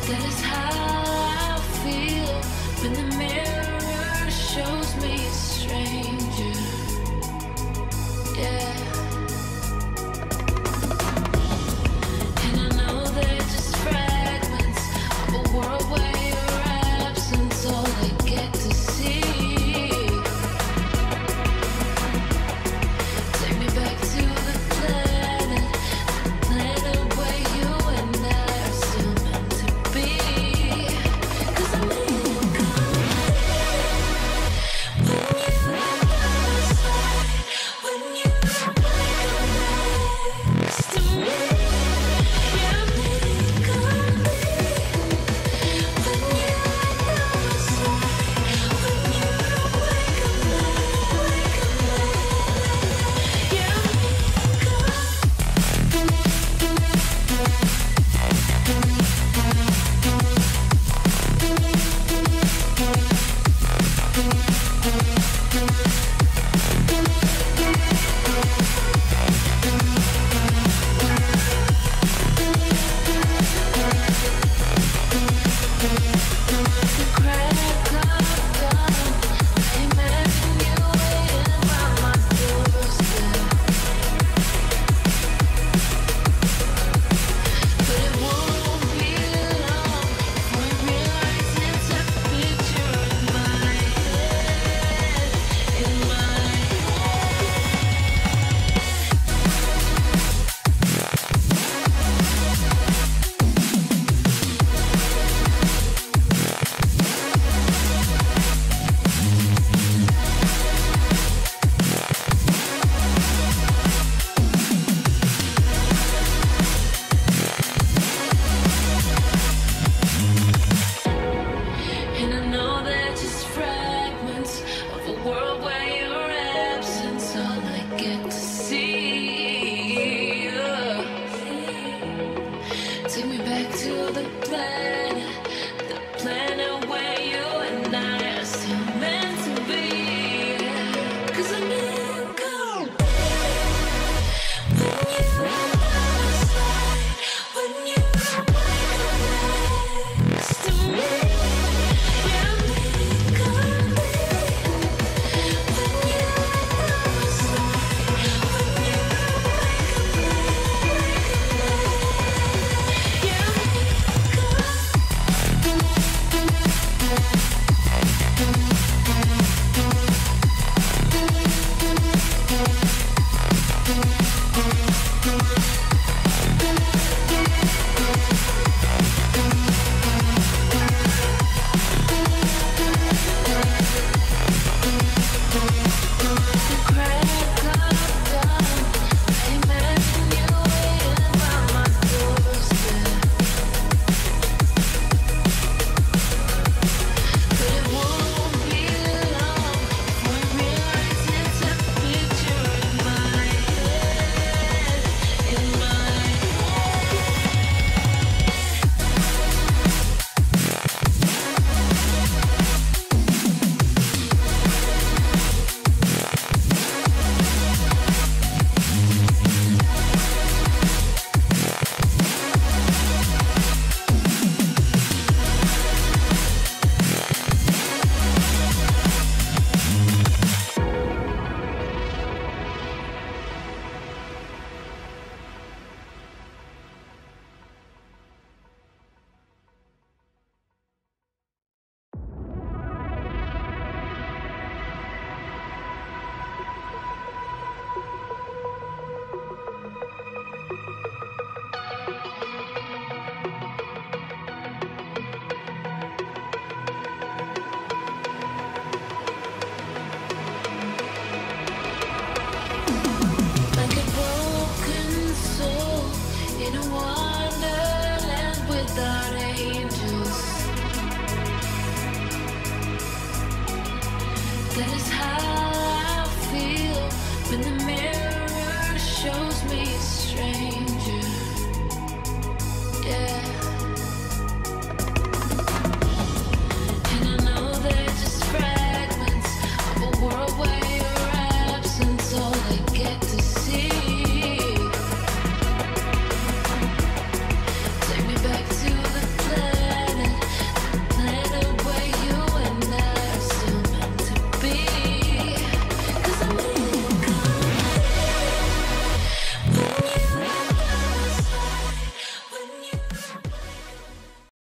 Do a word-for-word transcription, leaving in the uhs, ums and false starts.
That is how I feel when the mirror shows me a stranger. Yeah. And I know they're just fragments of a world where your absence all I get to see. Take me back to the planet, the planet where you and I are still meant to be. 'Cause I need when you next to me. Yeah, make a when you when you wake up, wake up, yeah, and I know they're just fragments of a world where your absence all I get to see. Yeah. Take me back to the planet, the planet where you and I are still meant to be. 'Cause I'm in cold when you when you next to me. Yeah, make a when you when you yeah, like a broken soul in a wonderland without angels. That is how I feel when the mirror shows me a stranger. Yeah. And I know they're just fragments of a world where